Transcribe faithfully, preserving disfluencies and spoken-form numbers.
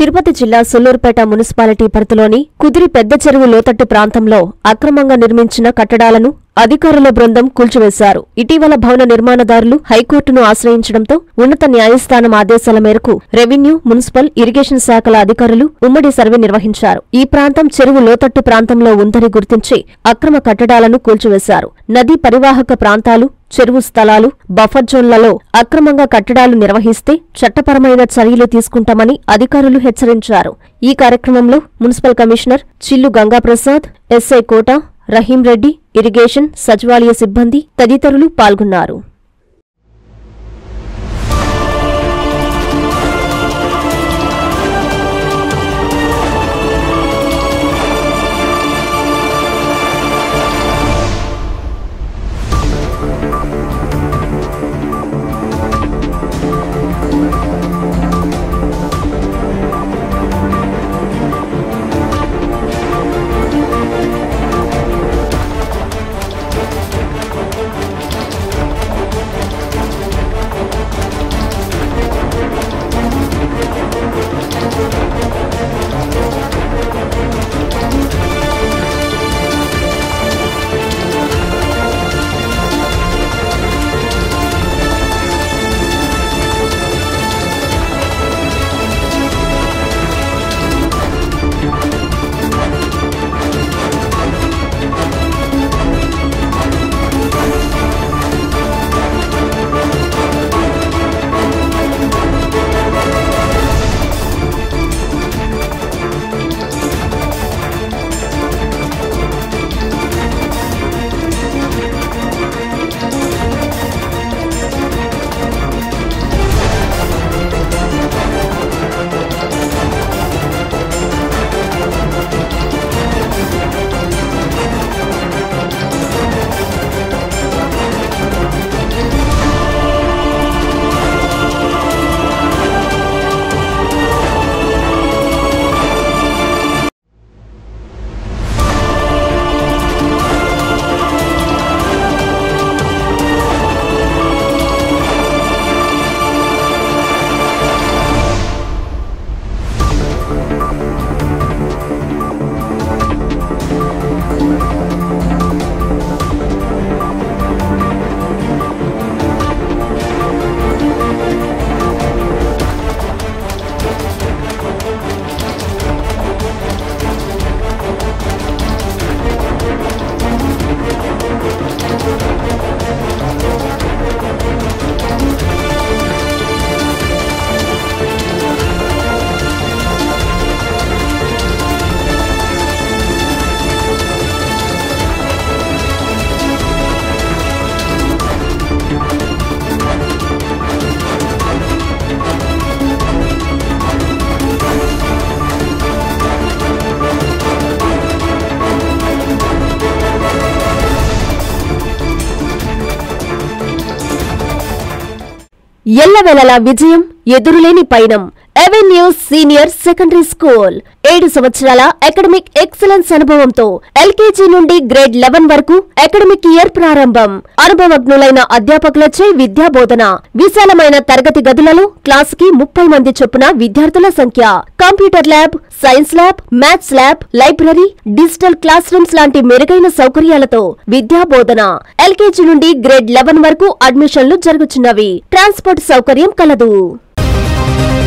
తిరుపతి జిల్లా సూళ్లూరుపేట మున్సిపాలిటీ పరిధిలోని కుదిరి పెద్ద చెరువు లోతట్టు ప్రాంతంలో అక్రమంగా నిర్మించిన కట్టడాలను అధికారుల బృందం కూల్చివేశారు. ఇటీవల భవన నిర్మాణదారులు హైకోర్టును ఆశ్రయించడంతో ఉన్నత న్యాయస్థానం ఆదేశాల మేరకు రెవెన్యూ, మున్సిపల్, ఇరిగేషన్ శాఖల అధికారులు ఉమ్మడి సర్వే నిర్వహించారు. ఈ ప్రాంతం చెరువు లోతట్టు ప్రాంతంలో ఉందని గుర్తించి అక్రమ కట్టడాలను కూల్చివేశారు. నదీ పరివాహక ప్రాంతాలు, చెరువు స్థలాలు, బఫర్ జోన్లలో అక్రమంగా కట్టడాలు నిర్వహిస్తే చట్టపరమైన చర్యలు తీసుకుంటామని అధికారులు హెచ్చరించారు. ఈ కార్యక్రమంలో municipal commissioner Chillu Gangaprasad, SI Kota, Rahim Reddy, irrigation, సచివాలయ సిబ్బంది తదితరులు పాల్గొన్నారు. ఎల్లవేళలా విజయం, ఎదురులేని పయనం. అవెన్యూ సీనియర్ సెకండరీ స్కూల్ ఏడు సంవత్సరాల అకాడమిక్ ఎక్సలెన్స్ అనుభవంతో ఎల్కేజీ నుండి గ్రేడ్ లెవెన్ వరకు అకాడమిక్ ఇయర్ ప్రారంభం. అనుభవజ్ఞులైన అధ్యాపకులచే విద్యాబోధన. విశాలమైన తరగతి గదులలో క్లాస్ కి ముప్పై మంది చొప్పున విద్యార్థుల సంఖ్య. Computer lab, science lab, maths lab, library, digital class rooms లాంటి మెరుగైన సౌకర్యాలతో విద్యాబోధన. ఎల్కేజీ నుండి గ్రేడ్ లెవెన్ వరకు అడ్మిషన్లు జరుగుతున్నవి. ట్రాన్స్పోర్ట్ సౌకర్యం కలదు.